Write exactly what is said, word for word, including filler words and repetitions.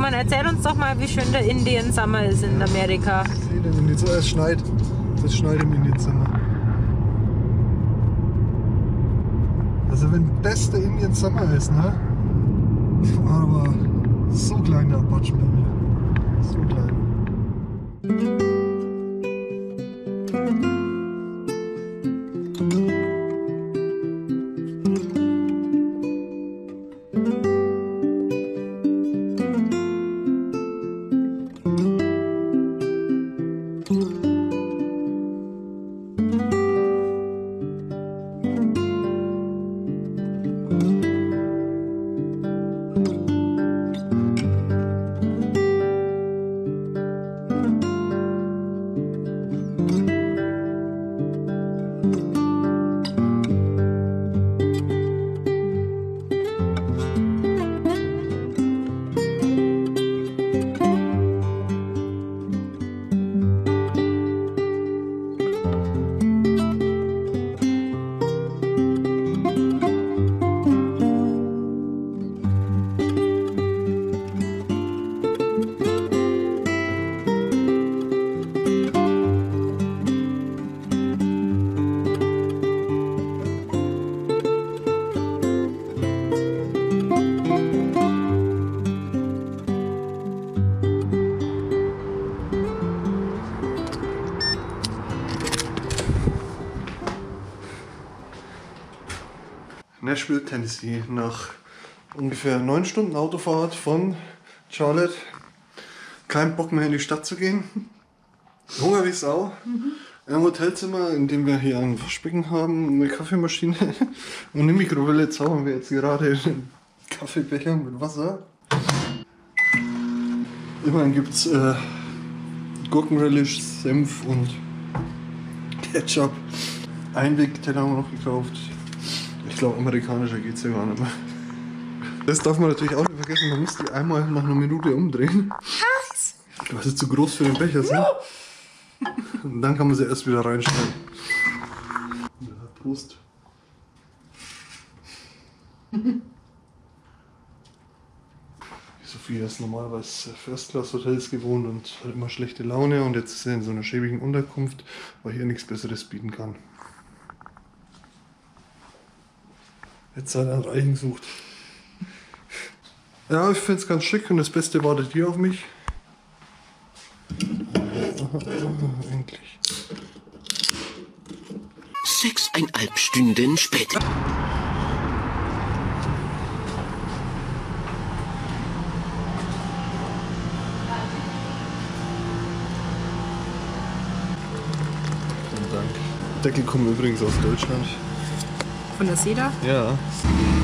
Roman, erzähl uns doch mal, wie schön der Indian Summer ist in Amerika. Ich sehe den Indian Summer, es schneit. Es schneit im Indian Summer. Also wenn das der Indian Summer ist, ne? Aber so klein der Apache bei mir. So klein. Nashville, Tennessee, nach ungefähr neun Stunden Autofahrt von Charlotte. Kein Bock mehr in die Stadt zu gehen. Hunger wie Sau. Mhm. Im Hotelzimmer, in dem wir hier ein Waschbecken haben, eine Kaffeemaschine und eine Mikrowelle, zaubern wir jetzt gerade einen Kaffeebecher mit Wasser. Immerhin gibt es äh, Gurkenrelish, Senf und Ketchup. Einwegteller haben wir noch gekauft. Ich glaube, amerikanischer geht es ja gar nicht mehr. Das darf man natürlich auch nicht vergessen, man muss die einmal nach einer Minute umdrehen. Das ist zu groß für den Becher, so. Und dann kann man sie erst wieder reinstellen. Ja, Prost. Sophia ist normalerweise First-Class-Hotels gewohnt und hat immer schlechte Laune und jetzt ist sie in so einer schäbigen Unterkunft, weil hier nichts Besseres bieten kann. Jetzt hat er einen Reichen gesucht. Ja, ich finde es ganz schick und das Beste wartet hier auf mich. Aha, aha, endlich. Sechseinhalb Stunden später. Vielen Dank. Deckel kommen übrigens aus Deutschland. Von der Seda? Ja.